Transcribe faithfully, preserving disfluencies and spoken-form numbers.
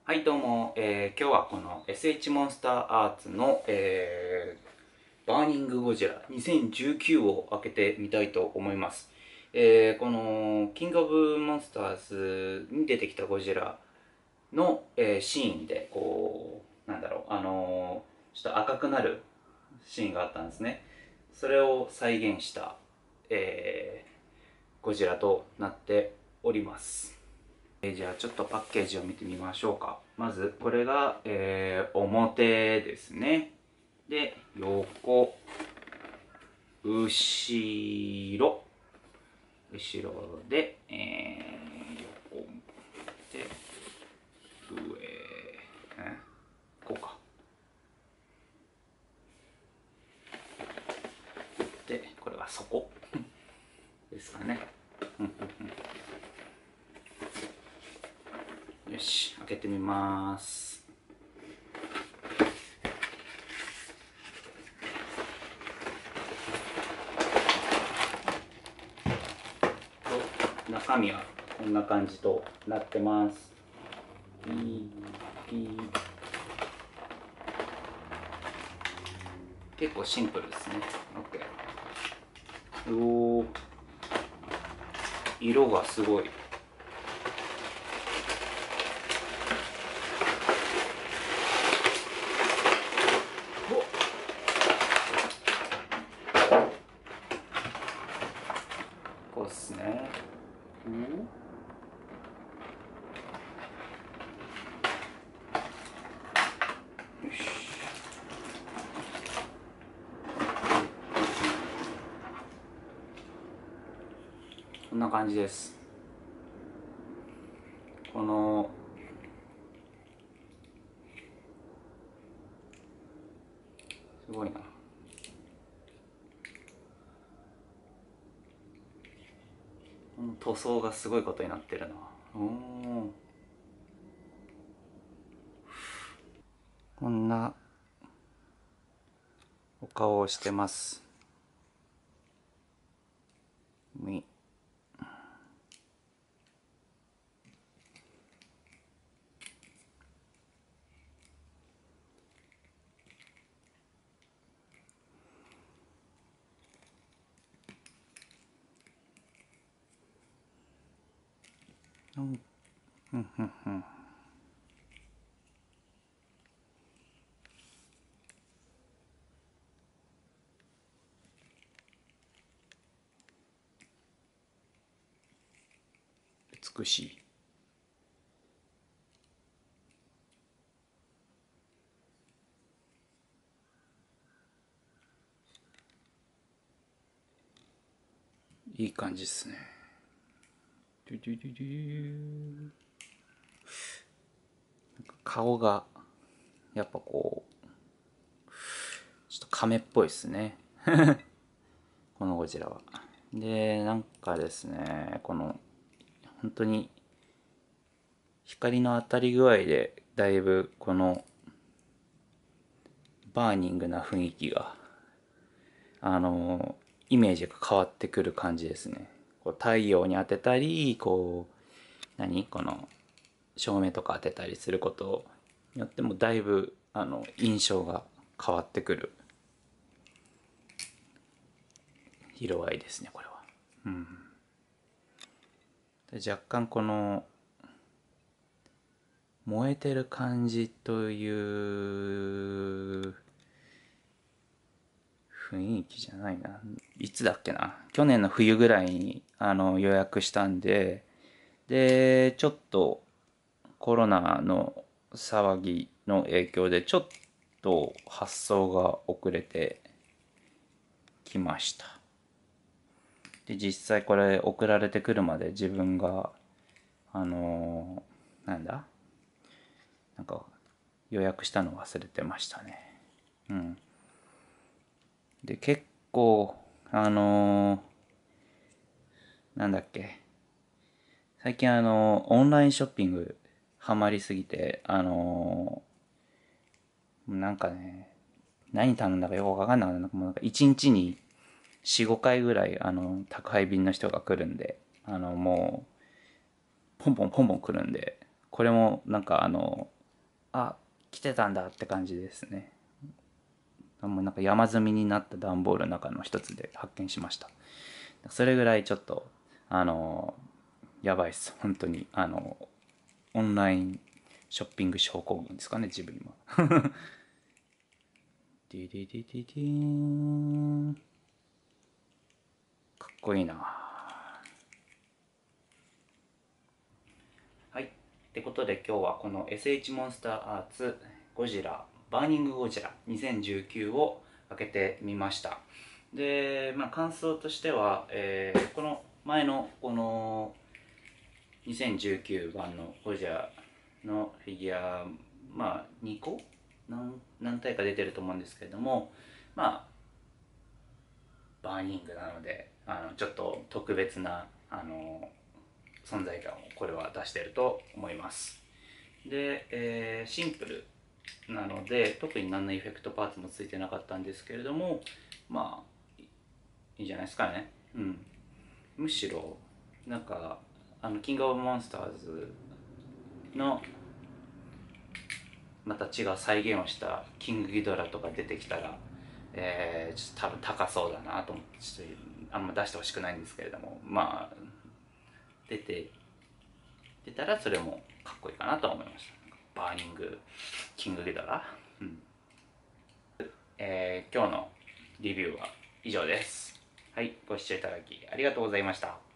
はいどうも、えー今日はこの エスエイチ モンスターアーツの、えーバーニングゴジラにせんじゅうきゅうを開けてみたいと思います。えーこのキングオブモンスターズに出てきたゴジラの、えーシーンでこうなんだろうあのーちょっと赤くなるシーンがあったんですね。それを再現した、えーゴジラとなっております。えーじゃあちょっとパッケージを見てみましょうか。まずこれが、えー表ですね。で横、後ろ、後ろで、えー横で上、えこうか。でこれが底ですかね。よし、開けてみます。と中身はこんな感じとなってます。ピーピー結構シンプルですね。 OK。 おー、色がすごい。こうっすね。よし、こんな感じです。このすごいな、この塗装がすごいことになってるな。おー、こんなお顔をしてます。みうんうんうんうん、美しい。いい感じですね。ドゥドゥドゥドゥ、顔がやっぱこうちょっと亀っぽいですねこのゴジラは。でなんかですね、この本当に光の当たり具合でだいぶこのバーニングな雰囲気があのイメージが変わってくる感じですね。こう太陽に当てたり、こう何この照明とか当てたりすることによってもだいぶあの印象が変わってくる色合いですね、これは。うん、で若干この燃えてる感じという雰囲気じゃないな。いつだっけな。去年の冬ぐらいにあの予約したんで、で、ちょっとコロナの騒ぎの影響でちょっと発送が遅れてきました。で、実際これ送られてくるまで自分が、あのーなんだなんか予約したの忘れてましたね。うん。で、結構、あのーなんだっけ。最近あの、オンラインショッピングハマりすぎて、あのーなんかね、何頼んだかよくわかんなかった。もうなんかいちにちによん、ごかいぐらい、あの、宅配便の人が来るんで、あの、もう、ポンポンポンポン来るんで、これもなんかあの、 あ、来てたんだって感じですね。もうなんか山積みになった段ボールの中の一つで発見しました。それぐらいちょっと、あの、やばいっす。本当に。あの、オンラインショッピング症候群ですかね、自分今。ディディディディディーン。かっこいいな。はい。ってことで今日はこの エスエイチ モンスターアーツゴジラバーニングゴジラにせんじゅうきゅうを開けてみました。で、まあ、感想としては、えーこの前のこのにせんじゅうきゅうばんのゴジラのフィギュア、まあにこ何何体か出てると思うんですけれども、まあバーニングなので、あのちょっと特別なあの存在感をこれは出してると思います。で、えーシンプルなので特に何のエフェクトパーツもついてなかったんですけれども、まあいいんじゃないですかね。うん、むしろなんかあのキングオブモンスターズのまた違う再現をしたキングギドラとか出てきたら、えー、ちょっと多分高そうだなと思ってちょっとあんま出してほしくないんですけれども、まあ出て出たらそれもかっこいいかなと思いました。バーニングキングギドラ、うん、えー今日のリビューは以上です。はい、ご視聴いただきありがとうございました。